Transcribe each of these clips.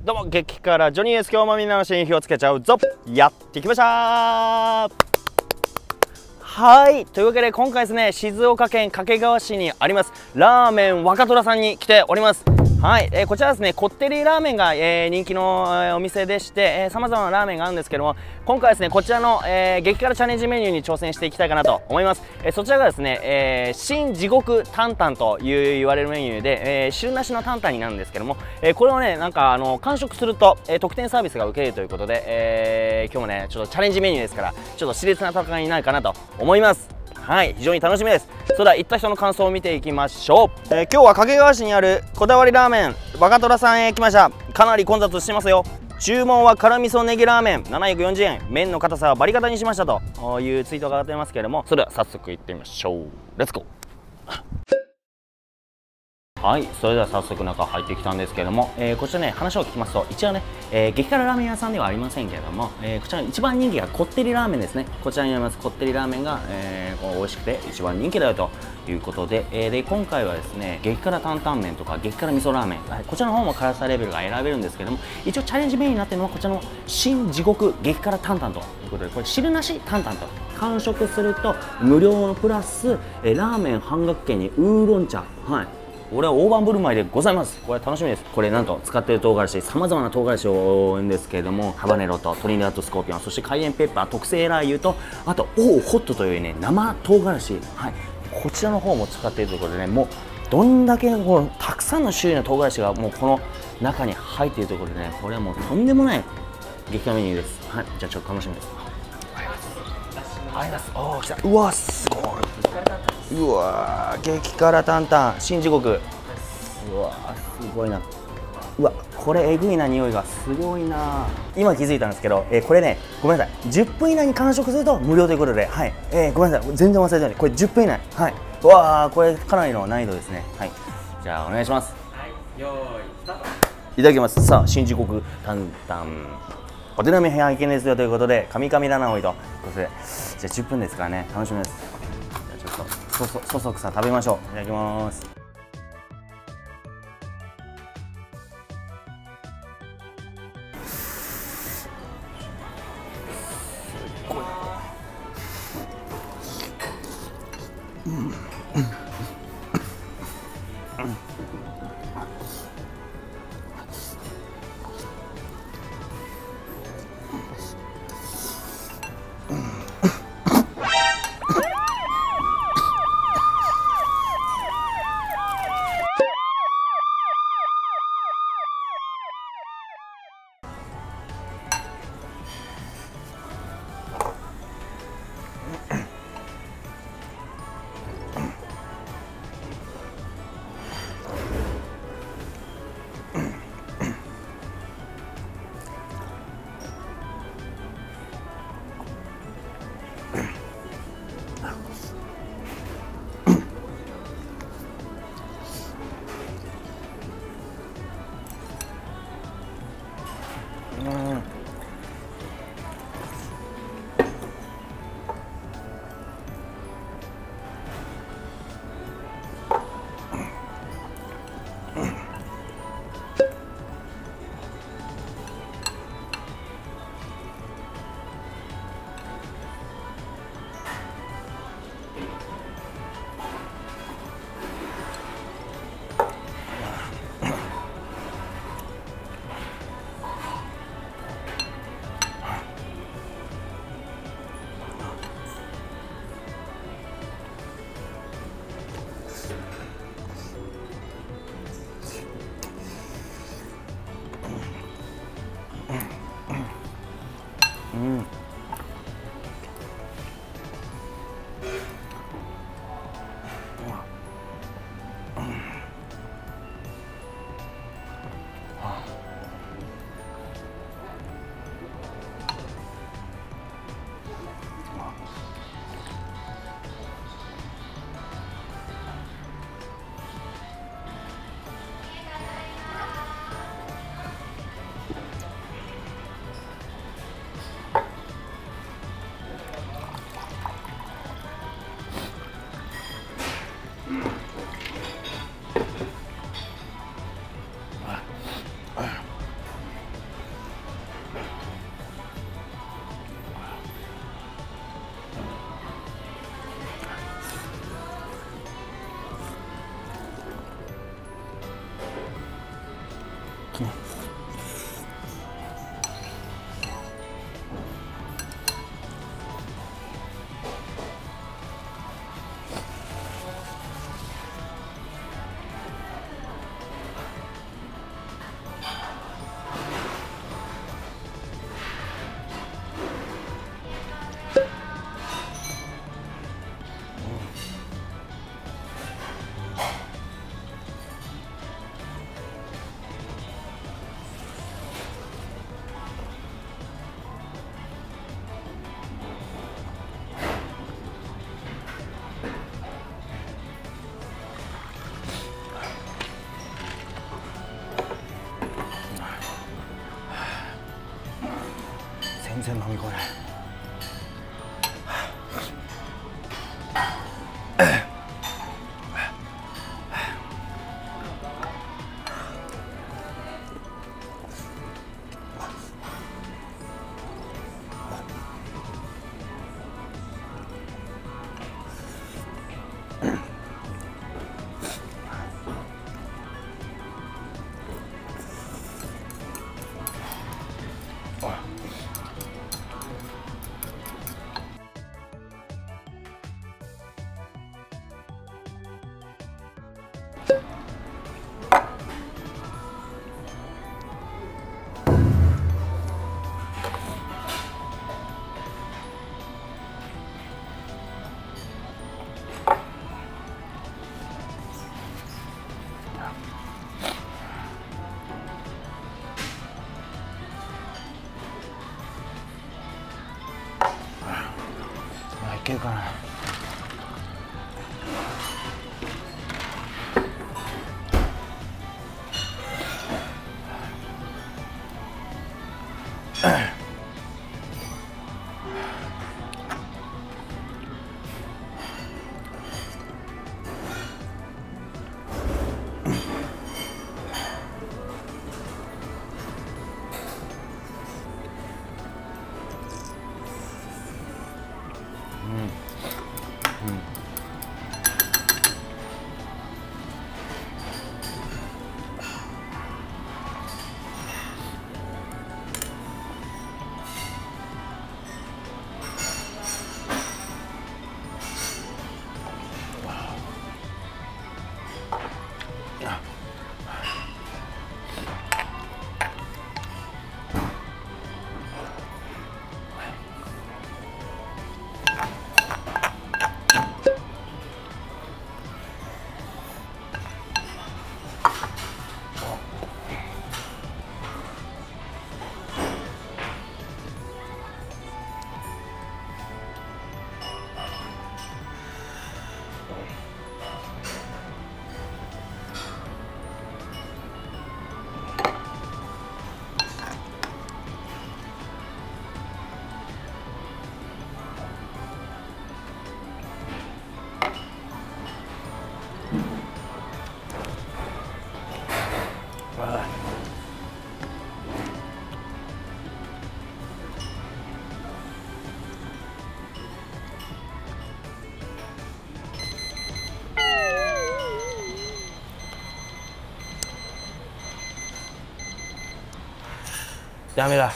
どうも激辛ジョニーです。今日もみんなの心に火をつけちゃうぞ。やってきました。はい、というわけで今回ですね、静岡県掛川市にありますラーメン若虎さんに来ております。はい、こちらですね、こってりラーメンが、人気の、お店でして、さまざまなラーメンがあるんですけども、今回はですねこちらの、激辛チャレンジメニューに挑戦していきたいかなと思います。そちらがですね、新地獄担々と言われるメニューで、汁なしの担々になるんですけども、これをねなんか完食すると、特典サービスが受けれるということで、今日もねちょっとチャレンジメニューですから、ちょっと熾烈な戦いになるかなと思います。はい、非常に楽しみです。それでは行った人の感想を見ていきましょう。今日は掛川市にあるこだわりラーメン若虎さんへ来ました。かなり混雑してますよ。注文は辛味噌ネギラーメン740円、麺の硬さはバリカタにしましたというツイートが上がってますけれども、それでは早速行ってみましょう。レッツゴー。はい、それでは早速中入ってきたんですけれども、こちらね話を聞きますと、一応ね、激辛ラーメン屋さんではありませんけれども、こちら一番人気がこってりラーメンですね。こちらにありますこってりラーメンが、美味しくて一番人気だよということで、で今回はですね激辛担々麺とか激辛味噌ラーメン、こちらの方も辛さレベルが選べるんですけども、一応チャレンジメニューになっているのはこちらの新地獄激辛担々ということで、これ汁なし担々と完食すると無料プラス、ラーメン半額券にウーロン茶、はい、これは大盤振る舞いでございます。これ楽しみです。これなんと使っている唐辛子、さまざまな唐辛子を多いんですけれども、ハバネロとトリニダードスコーピオン、そしてカイエンペッパー、特製ラー油と、あとオーホットというね生唐辛子、はい、こちらの方も使っているということでね、もうどんだけこうたくさんの種類の唐辛子がもうこの中に入っているということでね、これはもうとんでもない激辛メニューです。はい、じゃあちょっと楽しみです。ありがとうございます。おー、来た。うわすごい。うわー、激辛担々新地獄。うわーすごいな。うわこれえぐいな、匂いがすごいな。今気づいたんですけど、これねごめんなさい、10分以内に完食すると無料ということで、はい、ごめんなさい、全然忘れてない。これ10分以内、はい、うわーこれかなりの難易度ですね。はい、じゃあお願いします。はい、よーいスタート。いただきます。さあ新地獄担々お手並み拝見ですよということで、カミカミだなおいということで、じゃあ10分ですからね、楽しみです。じゃあちょっとそそくさ食べましょう。いただきます。 然飲み込めない。いけるかな。ダメだ。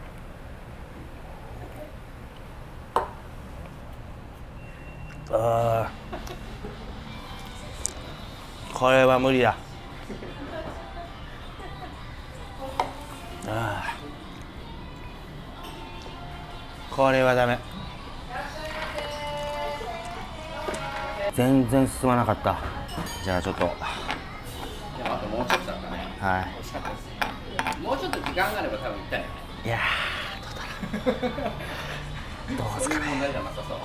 これは無理だ。これはダメ。全然進まなかった。じゃあちょっと。 いや、あともうちょっとだったね。 はい。 美味しかったです。もうちょっと時間があれば多分行ったよね。 いやー、どうだろう。どうですかね。 問題じゃなさそう。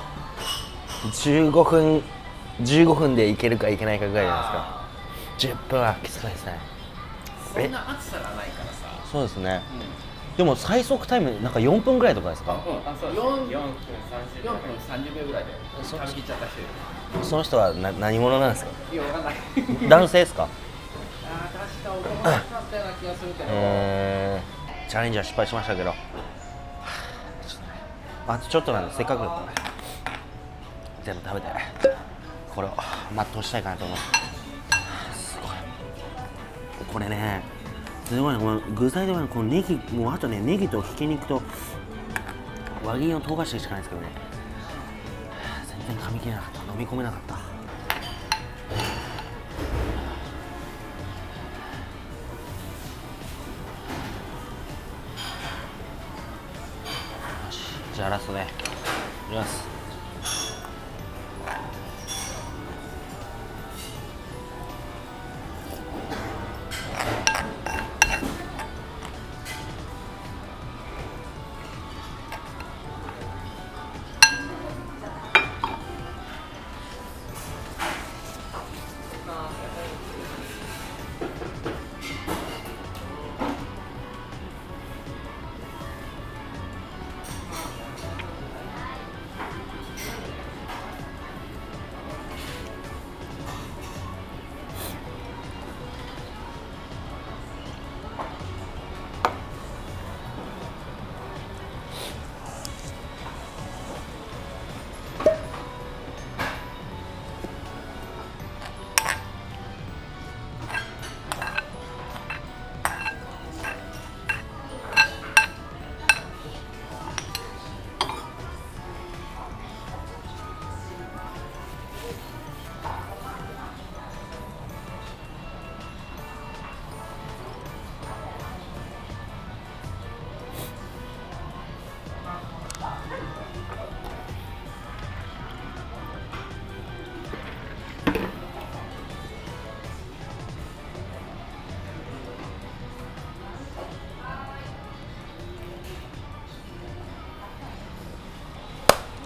15分で行けるか行けないかぐらいじゃないですか。10分はきついですね。 そんな暑さがないからさ。 そうですね。でも最速タイムなんか4分ぐらいとかですか？ そう4分30秒ぐらいで食べきっちゃった人いる。 その人は何者なんですか？ いや、わかんない。 男性ですか？ 確か男だったような気がするけど。 チャレンジは失敗しましたけど、あとちょっとなんでせっかくだったら全部食べてこれを全うしたいかなと思う。すごい。これね、すごいね。この具材ではこのネギ、もうあとね、ネギとひき肉と輪切りの唐辛子しかないですけどね、全然噛み切れなかった。飲み込めなかった。じゃあラストね、いきます。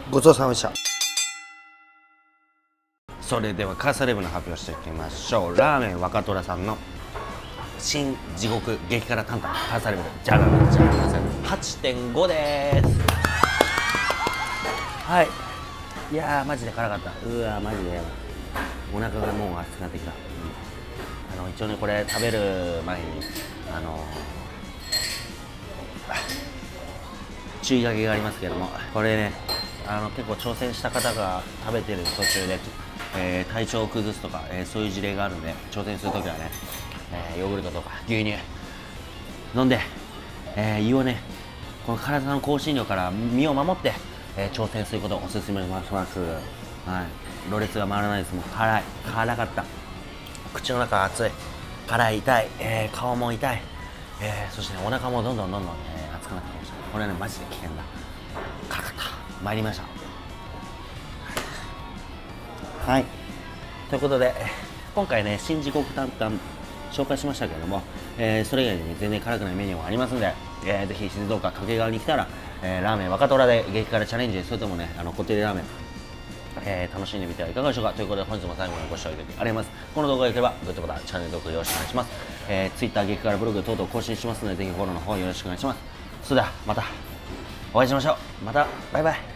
ごちそうさまでした。それではカーサレブの発表していきましょう。ラーメン若虎さんの新地獄激辛担々カーサレブルじゃがめちゃいません 8.5 です。はい、いやーマジで辛かった。うわーマジでお腹がもう熱くなってきた。一応ねこれ食べる前に注意書きがありますけども、これね結構挑戦した方が食べてる途中で、体調を崩すとか、そういう事例があるんで、挑戦するときはね、ヨーグルトとか牛乳飲んで、胃をねこの体の香辛料から身を守って、挑戦することをおすすめします。はい、ろれつが回らないです。もう辛かった。口の中熱い、辛い、痛い、顔も痛い、そして、ね、お腹もどんどん、熱くなってきました。これはねマジで危険だ。辛かった。参りました。はい、ということで今回ね新地獄担々紹介しましたけれども、それ以外に、ね、全然辛くないメニューもありますので、ぜひ静岡掛川に来たら、ラーメン若虎で激辛チャレンジ、それともねこってりラーメン、楽しんでみてはいかがでしょうか。ということで本日も最後までご視聴いただきありがとうございます。この動画が良ければグッドボタン、チャンネル登録よろしくお願いします。Twitter 激辛ブログ等々更新しますので、ぜひフォローの方よろしくお願いします。それではまたお会いしましょう。またバイバイ。